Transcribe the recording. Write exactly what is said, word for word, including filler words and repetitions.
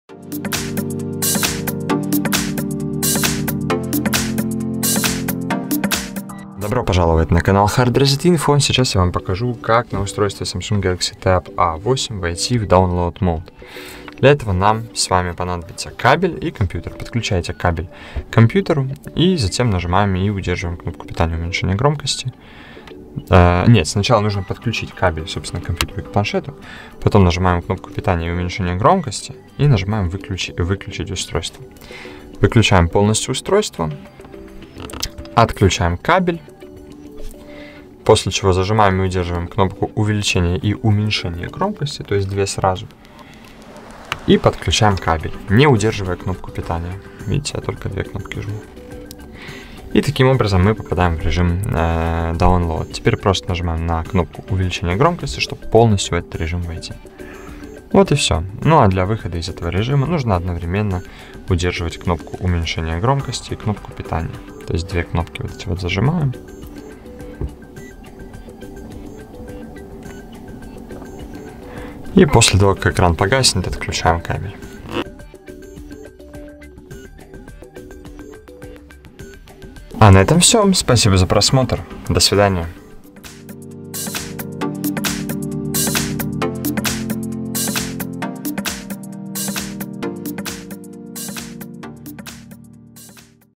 Добро пожаловать на канал Hard Reset Info. Сейчас я вам покажу, как на устройстве Samsung Galaxy Tab A восемь войти в Download Mode. Для этого нам с вами понадобится кабель и компьютер. Подключаете кабель к компьютеру и затем нажимаем и удерживаем кнопку питания уменьшения громкости. Uh, нет, сначала нужно подключить кабель, собственно, к компьютеру и к планшету. Потом нажимаем кнопку питания и уменьшения громкости и нажимаем выключи, выключить устройство. Выключаем полностью устройство. Отключаем кабель. После чего зажимаем и удерживаем кнопку увеличения и уменьшения громкости, то есть две сразу. И подключаем кабель, не удерживая кнопку питания. Видите, я только две кнопки жму. И таким образом мы попадаем в режим э, Download. Теперь просто нажимаем на кнопку увеличения громкости, чтобы полностью в этот режим войти. Вот и все. Ну а для выхода из этого режима нужно одновременно удерживать кнопку уменьшения громкости и кнопку питания. То есть две кнопки вот эти вот зажимаем. И после того, как экран погаснет, отключаем кабель. А на этом все. Спасибо за просмотр. До свидания.